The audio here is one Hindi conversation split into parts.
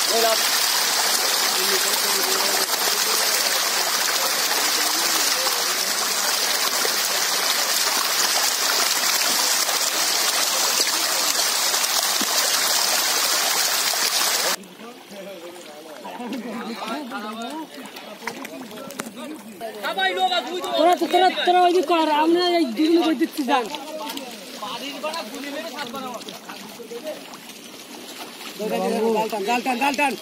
তোরা ওই কর আমরা এই দুগুলো কই দিচ্ছি যান গালটান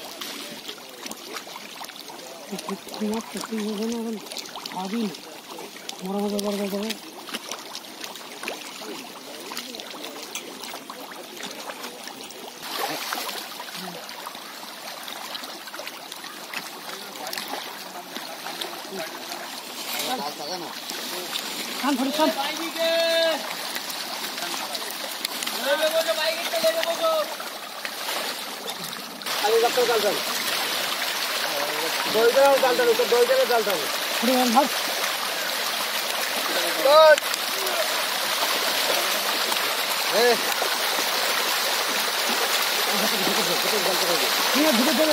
আদিন মরা মজা করে দেবে খান ফটো খান আগে ডাক্তার গালটান দইটাও গালটান তো দইটাও গালটান পুরো ভাত গুড এই নিয়ে ঢুকে দেবে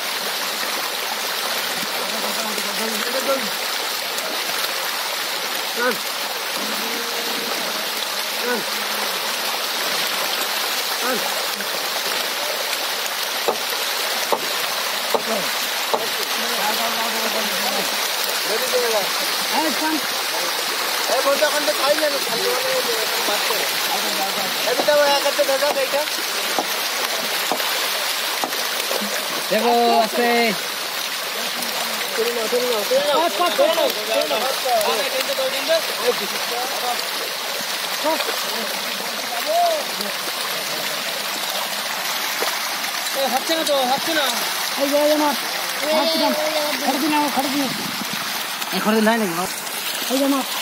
देखो आस्ते हटছে না তো हटছে না এই যে আমার हटছে না खड़दी এই खड़दी নাই নাকি এই যে আমার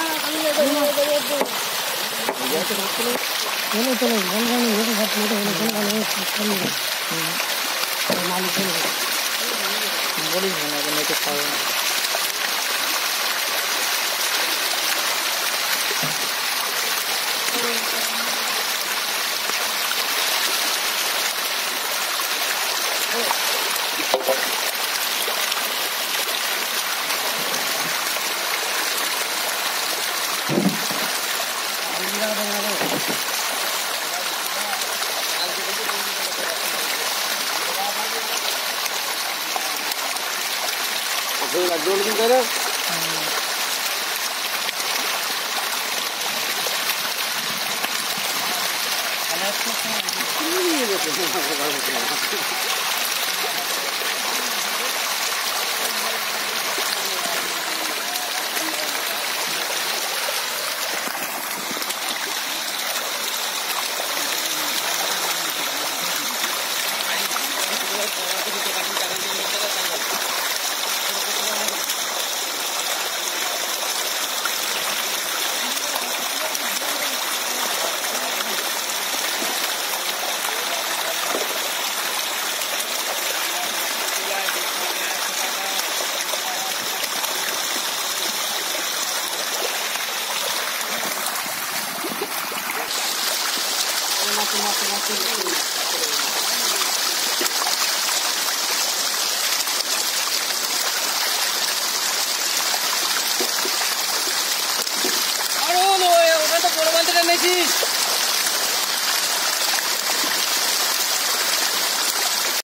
चलो चलो गंगाने ये तो बात नहीं है गंगाने मालिक बोली है ना नहीं तो खाओ डोल की करे अरे नो ओटा तो बड़ बाल्टी टा नेছিস